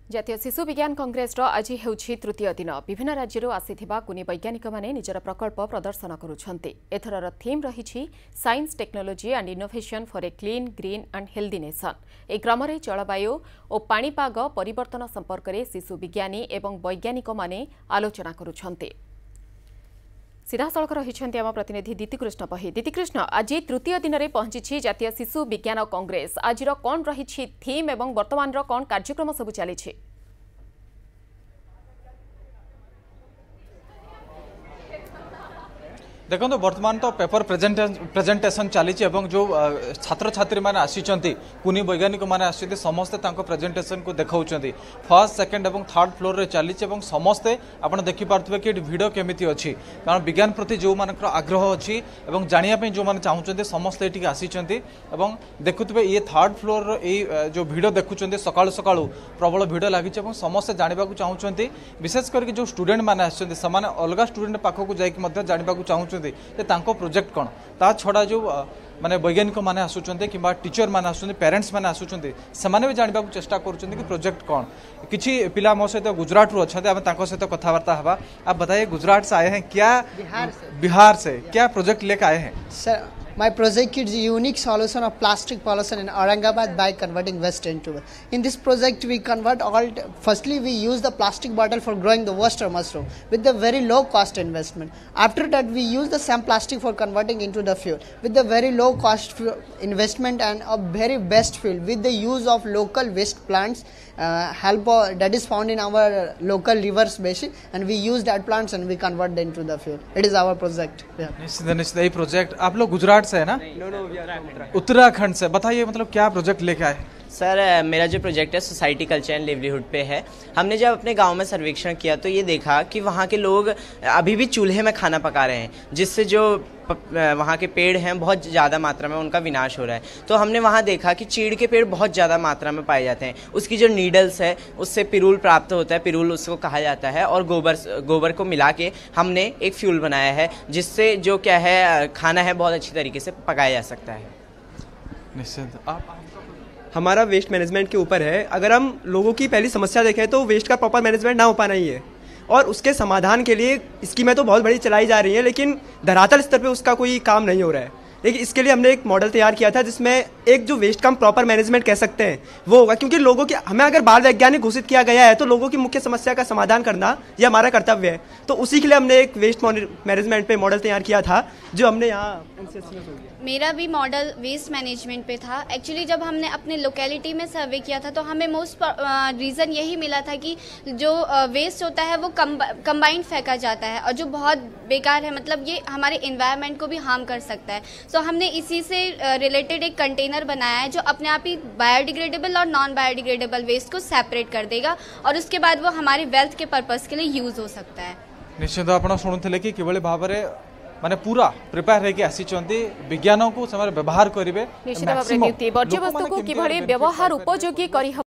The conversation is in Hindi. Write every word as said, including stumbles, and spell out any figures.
जातीय शिशु विज्ञान कांग्रेस आज हेउछि तृतीय दिन विभिन्न राज्य आसीथिबा कुनी वैज्ञानिक माने निजर प्रकल्प प्रदर्शन करुछन्ते। एथरर थीम रहिछि science technology and innovation for a clean green and healthy nation. ए क्रमरे जलवायु और पाणीपाग परिवर्तन संपर्क में शिशु विज्ञानी एवं वैज्ञानिक माने आलोचना करुछन्ते। सीधासख रही आम प्रतिनिधि दीतिकृष्ण पही। दीतिकृष्ण, आज तृतीय दिन में पहुंची जातीय शिशु विज्ञान कांग्रेस। आज कौन रही थीम एवं वर्तमान कौन कार्यक्रम सब चली? देखो बर्तमान तो पेपर प्रेजेंटेशन चली जो छात्र छात्री मैंने आसी कुनी वैज्ञानिक मैंने आसी समस्ते प्रेजेंटेशन को देखा फर्स्ट सेकेंड और थर्ड फ्लोर रे चली समस्ते आपड़ देखिपे कि भिड़ केमी अच्छी कारण विज्ञान प्रति जो मान आग्रह अच्छी जानापी जो मैंने चाहते समस्ते ये आसी देखुए ये थर्ड फ्लोर ये जो भिड़ देखुं सका सका प्रबल भिड़ लगी समस्ते जानवा चाहते विशेषकर जो स्टूडेंट मैंने आसने अलग स्टूडेंट पाखक जाकि जानवा चाहते प्रोजेक्ट कौन ता छड़ा जो माने वैज्ञानिक माने आसुचंते किबा टीचर माने आसुचंते पेरेंट्स माने आसुचंते समाने भी जानबा को चेष्टा करूचंते कि प्रोजेक्ट कौन। किछि पिला मो सहित गुजरात रु अछंते हम तांको सहित कथावार्ता हवा। आप बताइए गुजरात से आए हैं क्या? बिहार से। बिहार से क्या प्रोजेक्ट लेकर आए हैं? Sir My project is a unique solution of plastic pollution in Aurangabad by converting waste into it. In this project, we convert all. Firstly, we use the plastic bottle for growing the oyster mushroom with the very low cost investment. After that, we use the same plastic for converting into the fuel with the very low cost investment and a very best fuel with the use of local waste plants. Uh, help uh, that is found in our local rivers basin, and we use that plants and we convert them into the fuel. It is our project. Yeah. निश्चित निश्चित यही प्रोजेक्ट। आप लोग गुजरात से है ना? No no we are Uttarakhand से। बताइए मतलब क्या प्रोजेक्ट लेके आए? सर मेरा जो प्रोजेक्ट है सोसाइटी कल्चर एंड लिवलीहुड पे है। हमने जब अपने गांव में सर्वेक्षण किया तो ये देखा कि वहाँ के लोग अभी भी चूल्हे में खाना पका रहे हैं, जिससे जो वहाँ के पेड़ हैं बहुत ज़्यादा मात्रा में उनका विनाश हो रहा है। तो हमने वहाँ देखा कि चीड़ के पेड़ बहुत ज़्यादा मात्रा में पाए जाते हैं। उसकी जो नीडल्स है उससे पिरूल प्राप्त होता है, पिरूल उसको कहा जाता है, और गोबर गोबर को मिला के हमने एक फ्यूल बनाया है जिससे जो क्या है खाना है बहुत अच्छी तरीके से पकाया जा सकता है। निश्चित। आप हमारा वेस्ट मैनेजमेंट के ऊपर है। अगर हम लोगों की पहली समस्या देखें तो वेस्ट का प्रॉपर मैनेजमेंट ना हो पाना ही है, और उसके समाधान के लिए स्कीमें तो बहुत बड़ी चलाई जा रही हैं, लेकिन धरातल स्तर पे उसका कोई काम नहीं हो रहा है। लेकिन इसके लिए हमने एक मॉडल तैयार किया था जिसमें एक जो वेस्ट का हम प्रॉपर मैनेजमेंट कह सकते हैं वो होगा, क्योंकि लोगों की हमें अगर बाल वैज्ञानिक घोषित किया गया है तो लोगों की मुख्य समस्या का समाधान करना ये हमारा कर्तव्य है। तो उसी के लिए हमने एक वेस्ट मैनेजमेंट पे मॉडल तैयार किया था जो हमने यहाँ। मेरा भी मॉडल वेस्ट मैनेजमेंट पे था। एक्चुअली जब हमने अपने लोकेलिटी में सर्वे किया था तो हमें मोस्ट रीज़न यही मिला था कि जो वेस्ट होता है वो कंबाइंड फेंका जाता है और जो बहुत बेकार है, मतलब ये हमारे इन्वायरमेंट को भी हार्म कर सकता है। सो so, हमने इसी से रिलेटेड एक कंटेनर बनाया है जो अपने आप ही बायोडिग्रेडेबल और नॉन बायोडिग्रेडेबल वेस्ट को सेपरेट कर देगा और उसके बाद वो हमारे वेल्थ के पर्पस के लिए यूज हो सकता है। निश्चित आप शुणुले कि किभली भाव माने पूरा प्रिपेयर होके आसी विज्ञान को व्यवहार करेंगे। निश्चित भाव वर्ज्य वस्तु को किभली व्यवहार उपयोगी करी